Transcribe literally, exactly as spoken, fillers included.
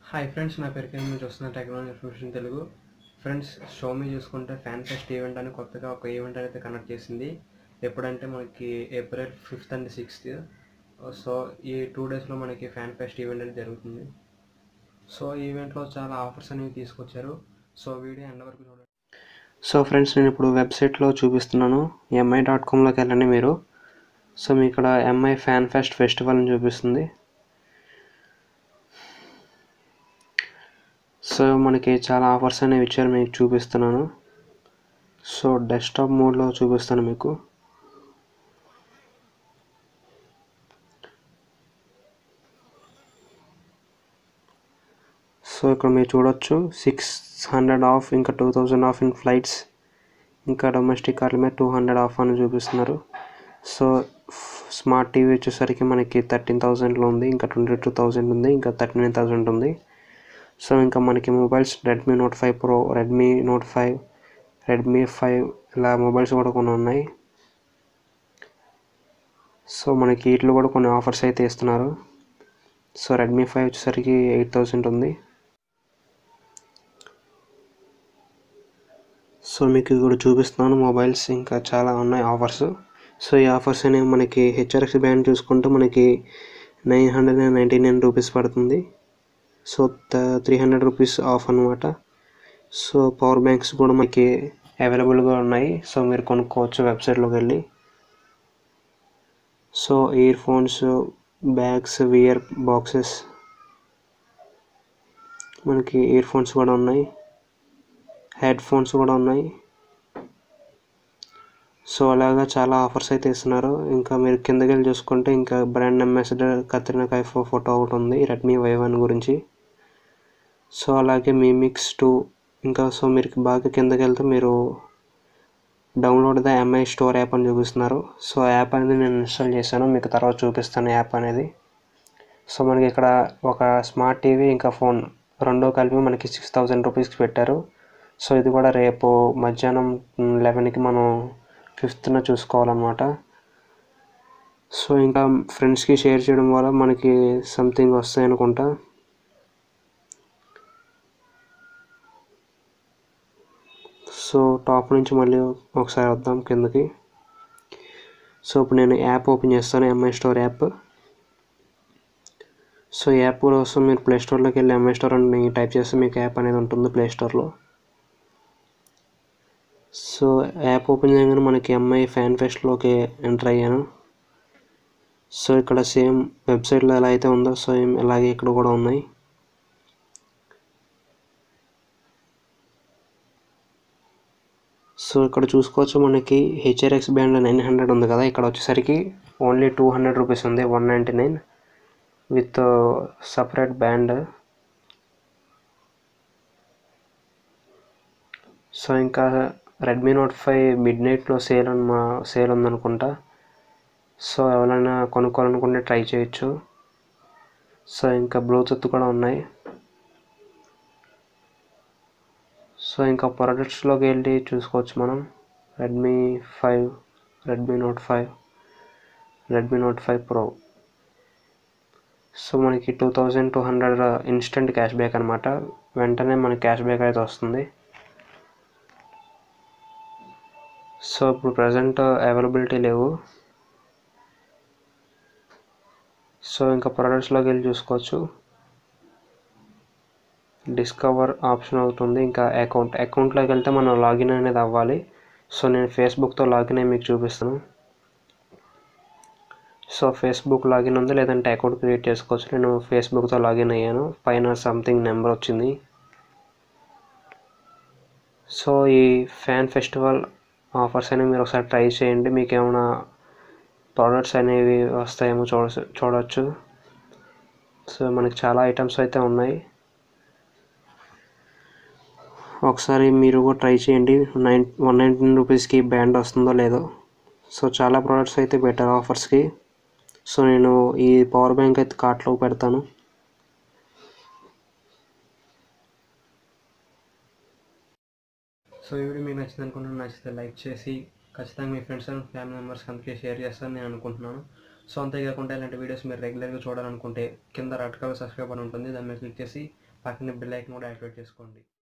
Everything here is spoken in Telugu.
హాయ్ ఫ్రెండ్స్, నా పేరు కిరణ్. మీరు చూస్తున్న technology information Telugu. Friends, Xiaomi చూసుకుంటే ఫ్యాన్ ఫెస్ట్ ఈవెంట్ అని కొత్తగా ఒక ఈవెంట్ అయితే కండక్ట్ చేసింది. ఎప్పుడంటే మనకి April fifth and sixth. So ఈ టూ డేస్లో మనకి ఫ్యాన్ ఫెస్ట్ ఈవెంట్ అనేది జరుగుతుంది. సో ఈ ఈవెంట్లో చాలా ఆఫర్స్ అనేవి తీసుకొచ్చారు. సో వీడియో ఎండ్ వరకు చూడండి. సో ఫ్రెండ్స్, నేను ఇప్పుడు వెబ్సైట్లో చూపిస్తున్నాను. ఎంఐ డాట్ కామ్లోకి వెళ్ళండి మీరు. సో మీ ఇక్కడ ఎంఐ ఫ్యాన్ ఫెస్ట్ ఫెస్టివల్ అని చూపిస్తుంది. సో మనకి చాలా ఆఫర్స్ అనేవి ఇచ్చారు, మీకు చూపిస్తున్నాను. సో డెస్క్టాప్ మోడ్లో చూపిస్తాను మీకు. సో ఇక్కడ మీరు చూడొచ్చు, సిక్స్ హండ్రెడ్ ఆఫ్, ఇంకా two thousand off in flights, ఇంకా డొమెస్టిక్ కార్ల మీద టూ హండ్రెడ్ ఆఫ్ అని చూపిస్తున్నారు. సో స్మార్ట్ టీవీ వచ్చేసరికి మనకి థర్టీన్ థౌజండ్లో ఉంది, ఇంకా ట్వంటీ టూ థౌజండ్ ఉంది, ఇంకా థర్టీ నైన్ థౌజండ్ ఉంది. సో ఇంకా మనకి mobiles Redmi Note five pro, Redmi Note five, Redmi five ఇలా మొబైల్స్ కూడా కొన్ని ఉన్నాయి. సో మనకి వీటిలో కూడా కొన్ని ఆఫర్స్ అయితే ఇస్తున్నారు. సో రెడ్మీ ఫైవ్ వచ్చేసరికి ఎయిట్ థౌజండ్ ఉంది. సో మీకు ఇక్కడ చూపిస్తున్నాను మొబైల్స్, ఇంకా చాలా ఉన్నాయి ఆఫర్స్. సో ఈ ఆఫర్స్ అనేవి మనకి హెచ్ఆర్ఎక్స్ బ్యాండ్ చూసుకుంటే మనకి nine hundred and ninety nine rupees పడుతుంది. So three hundred rupees off అనమాట. సో పవర్ బ్యాంక్స్ కూడా మనకి అవైలబుల్గా ఉన్నాయి. సో మీరు కొనుక్కోవచ్చు వెబ్సైట్లోకి వెళ్ళి. So earphones, bags, wear boxes, మనకి ఇయర్ ఫోన్స్ కూడా ఉన్నాయి, హెడ్ ఫోన్స్ కూడా ఉన్నాయి. సో అలాగా చాలా ఆఫర్స్ అయితే ఇస్తున్నారు. ఇంకా మీరు కిందకి వెళ్ళి చూసుకుంటే ఇంకా brand ambassador Katrina Kaif photo ఒకటి ఉంది రెడ్మీ వై వన్ గురించి. సో అలాగే మీ మిక్స్ టూ, ఇంకా సో మీరు బాగా కిందకి వెళ్తే మీరు download the MI store app అని చూపిస్తున్నారు. సో యాప్ అనేది నేను ఇన్స్టాల్ చేశాను, మీకు తర్వాత చూపిస్తాను యాప్ అనేది. సో మనకి ఇక్కడ ఒక స్మార్ట్ టీవీ ఇంకా ఫోన్ రెండో కలిపి మనకి సిక్స్ థౌజండ్ రూపీస్కి పెట్టారు. సో ఇది కూడా రేపు మధ్యాహ్నం లెవెన్కి మనం ఫిఫ్త్న చూసుకోవాలన్నమాట. సో ఇంకా ఫ్రెండ్స్కి షేర్ చేయడం వల్ల మనకి సంథింగ్ వస్తాయి అనుకుంటా. సో టాప్ నుంచి మళ్ళీ ఒకసారి వద్దాం కిందకి. సో ఇప్పుడు నేను యాప్ ఓపెన్ చేస్తాను, MI store app. So app కోసం మీరు ప్లే స్టోర్లోకి వెళ్ళి ఎంఐ స్టోర్ అని టైప్ చేస్తే మీకు యాప్ అనేది ఉంటుంది ప్లే స్టోర్లో. సో యాప్ ఓపెన్ చేయగానే మనకి ఎంఐ ఫ్యాన్ ఫెస్ట్లోకి ఎంటర్ అయ్యాను. సో ఇక్కడ సేమ్ వెబ్సైట్లో ఎలా అయితే ఉందో సేమ్ అలాగే ఇక్కడ కూడా ఉన్నాయి. సో ఇక్కడ చూసుకోవచ్చు, మనకి హెచ్ఆర్ఎక్స్ బ్యాండ్ నైన్ హండ్రెడ్ ఉంది కదా, ఇక్కడ వచ్చేసరికి ఓన్లీ టూ హండ్రెడ్ రూపీస్ ఉంది, one ninety nine with separate band. So ఇంకా రెడ్మీ నోట్ ఫైవ్ మిడ్ నైట్లో సేల్ అని మా సేల్ ఉందనుకుంటా. సో ఎవరైనా కొనుక్కోవాలనుకుంటే ట్రై చేయొచ్చు. సో ఇంకా బ్లూటూత్ కూడా ఉన్నాయి. సో ఇంకా ప్రొడక్ట్స్లోకి వెళ్ళి చూసుకోవచ్చు మనం. Redmi five, Redmi Note five, Redmi Note five pro. So మనకి two thousand two hundred instant cash back అనమాట, వెంటనే మనకి క్యాష్ బ్యాక్ అయితే వస్తుంది. సో ఇప్పుడు ప్రజెంట్ అవైలబిలిటీ లేవు. సో ఇంకా ప్రొడక్ట్స్లోకి వెళ్ళి చూసుకోవచ్చు. డిస్కవర్ ఆప్షన్ అవుతుంది, ఇంకా అకౌంట్ అకౌంట్లోకి వెళ్తే మనం లాగిన్ అనేది అవ్వాలి. సో నేను ఫేస్బుక్తో లాగిన్ అయ్యి మీకు చూపిస్తాను. సో ఫేస్బుక్ లాగిన్ ఉంది, లేదంటే అకౌంట్ క్రియేట్ చేసుకోవచ్చు. నేను ఫేస్బుక్తో లాగిన్ అయ్యాను, పైన సంథింగ్ నెంబర్ వచ్చింది. సో ఈ ఫ్యాన్ ఫెస్టివల్ ఆఫర్స్ అనేవి మీరు ఒకసారి ట్రై చేయండి, మీకు ఏమైనా ప్రోడక్ట్స్ అనేవి వస్తాయేమో చూడ చూడవచ్చు. సో మనకి చాలా ఐటమ్స్ అయితే ఉన్నాయి, ఒకసారి మీరు కూడా ట్రై చేయండి. నైన్ వన్ నైంటీన్ రూపీస్కి బ్యాండ్ వస్తుందో లేదో. సో చాలా ప్రోడక్ట్స్ అయితే బెటర్ ఆఫర్స్కి. సో నేను ఈ పవర్ బ్యాంక్ అయితే కార్ట్లో పెడతాను. సో ఈ వీడియో మీకు నచ్చింది అనుకుంటున్నాను. నచ్చితే లైక్ చేసి ఖచ్చితంగా మీ ఫ్రెండ్స్ అండ్ ఫ్యామిలీ మెంబర్స్కి అందుకే షేర్ చేస్తారని నేను అనుకుంటున్నాను. సో అంతేకాకుండా ఇలాంటి వీడియోస్ మీరు రెగ్యులర్గా చూడాలనుకుంటే కింద రెడ్ కలర్ సబ్స్క్రైబ్ అని ఉంటుంది, దాని మీద క్లిక్ చేసి పక్కన బెల్ ఐకాన్ కూడా యాక్టివేట్ చేసుకోండి.